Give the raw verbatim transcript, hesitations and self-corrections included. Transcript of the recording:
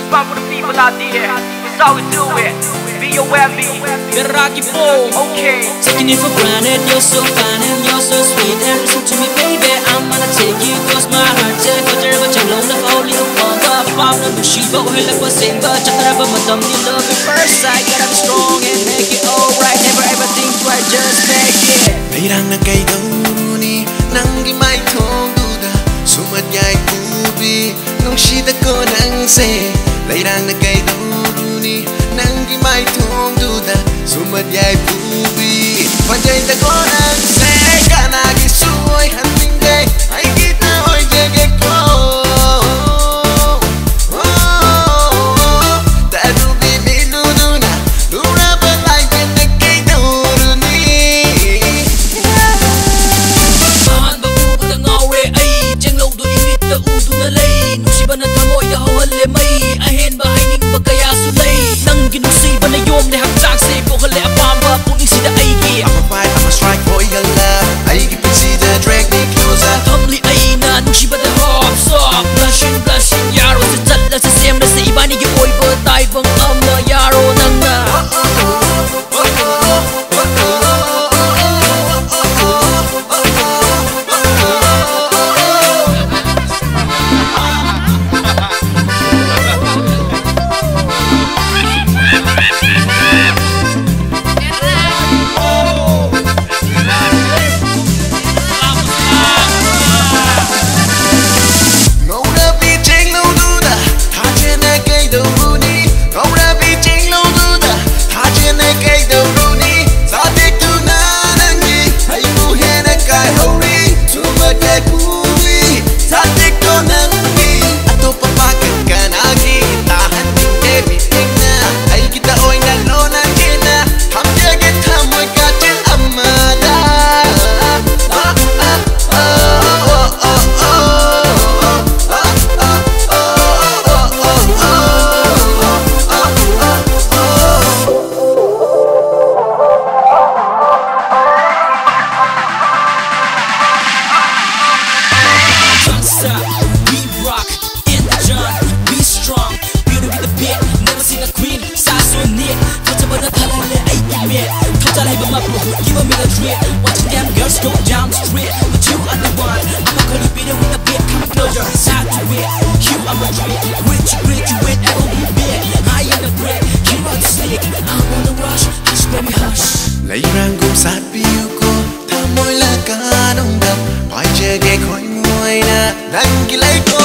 one for the people out there. It's how we do it. B O M B. The Rocky Bowl. Okay. Taking it for granted, you're so fine and you're so sweet. And listen to me, baby, I'm gonna take you cause my heart said for there, but you're lonely for only a one. But I'm not she, but we'll look for sing. But just have a madam, you love at first sight. Gotta be strong and make it alright. Never ever think twice, just make it. Meirang na kay dauni, nanggi mai thong duda, sumat yai ubi, nung shita ko nang se. Meirang na kay dauni, nanggi mai thong duda, sumat yai ubi, panjay ta ko nang se. Kana gi suoy hanting day, ay kita hoy jege ko. Leirang gum sát biu ko, tha môi la ca nồng đậm, hỏi che ghé khói môi na, nang ki lấy ko.